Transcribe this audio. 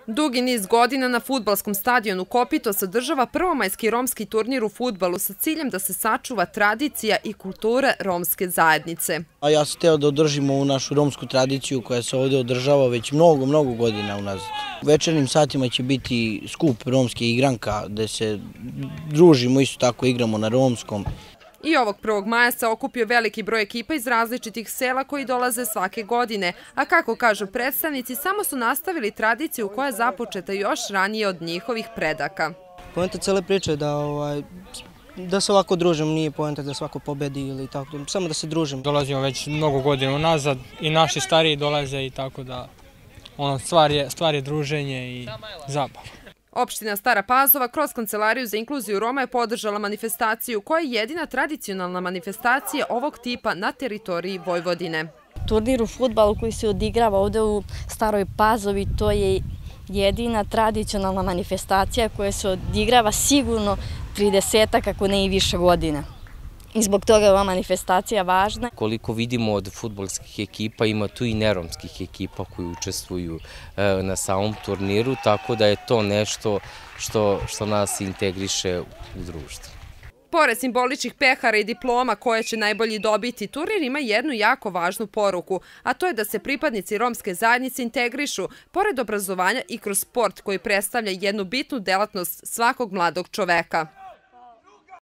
Dugi niz godina na fudbalskom stadionu Kopito se održava prvomajski romski turnir u fudbalu sa ciljem da se sačuva tradicija i kultura romske zajednice. A ja sam hteo da održimo ovu našu romsku tradiciju koja se ovdje održava već mnogo godina unazad. U večernjim satima će biti skup romske igranka gde se družimo, isto tako igramo na romskom. I ovog 1. maja se okupio veliki broj ekipa iz različitih sela koji dolaze svake godine, a kako kažu predstavnici, samo su nastavili tradiciju koja je započeta još ranije od njihovih predaka. Poenta cele priče je da se ovako družimo, nije poenta da svako pobedi ili tako, samo da se družimo. Dolazimo već mnogo godina unazad i naši stariji dolaze i tako da stvar je druženje i zabava. Opština Stara Pazova kroz Kancelariju za inkluziju Roma je podržala manifestaciju koja je jedina tradicionalna manifestacija ovog tipa na teritoriji Vojvodine. Turnir u fudbalu koji se odigrava ovdje u Staroj Pazovi, to je jedina tradicionalna manifestacija koja se odigrava sigurno 30, ako ne i više godina. I zbog toga je ova manifestacija važna. Koliko vidimo od fudbalskih ekipa, ima tu i neromskih ekipa koji učestvuju na samom turniru, tako da je to nešto što nas integriše u društvo. Pored simboličnih pehara i diploma koje će najbolji dobiti, turnir ima jednu jako važnu poruku, a to je da se pripadnici romske zajednice integrišu, pored obrazovanja i kroz sport koji predstavlja jednu bitnu delatnost svakog mladog čoveka.